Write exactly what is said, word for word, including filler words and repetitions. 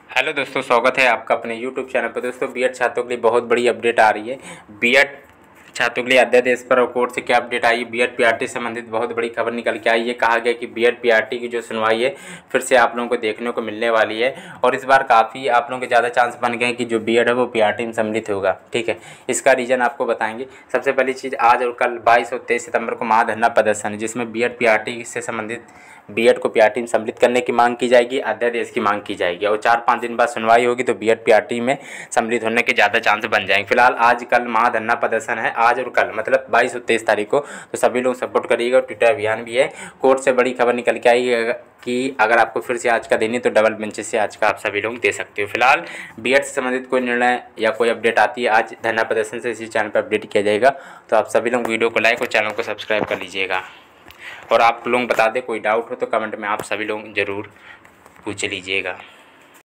Hello दोस्तों, स्वागत है आपका अपने यूट्यूब चैनल पर। दोस्तों, बीएड छात्रों के लिए बहुत बड़ी अपडेट आ रही है। बीएड छात्रों के लिए अध्यादेश पर और कोर्ट से क्या अपडेट आई है, बीएड पीआरटी से संबंधित बहुत बड़ी खबर निकल के आई है। कहा गया कि बीएड पीआरटी की जो सुनवाई है फिर से आप लोगों को देखने को मिलने वाली है और इस बार काफ़ी आप लोगों के ज़्यादा चांस बन गए हैं कि जो बीएड है वो पीआरटी में सम्मिलित होगा। ठीक है, इसका रीज़न आपको बताएंगे। सबसे पहली चीज़, आज और कल बाईस और तेईस सितंबर को महाधरना प्रदर्शन है, जिसमें बीएड पीआरटी से संबंधित बीएड को पीआरटी में सम्मिलित करने की मांग की जाएगी, अध्यादेश की मांग की जाएगी और चार पाँच दिन बाद सुनवाई होगी तो बीएड पीआरटी में सम्मिलित होने के ज़्यादा चांस बन जाएंगे। फिलहाल आज कल महाधरना प्रदर्शन है, आज और कल मतलब बाईस और तेईस तारीख को, तो सभी लोग सपोर्ट करिएगा। ट्विटर अभियान भी है। कोर्ट से बड़ी खबर निकल के आई है कि अगर आपको फिर से आज का देनी तो डबल बेंचेस से आज का आप सभी लोग दे सकते हो। फिलहाल बीएड से संबंधित कोई निर्णय या कोई अपडेट आती है आज धरना प्रदर्शन से इसी चैनल पर अपडेट किया जाएगा। तो आप सभी लोग वीडियो को लाइक और चैनल को सब्सक्राइब कर लीजिएगा। और आप लोग बता दें, कोई डाउट हो तो कमेंट में आप सभी लोग ज़रूर पूछ लीजिएगा।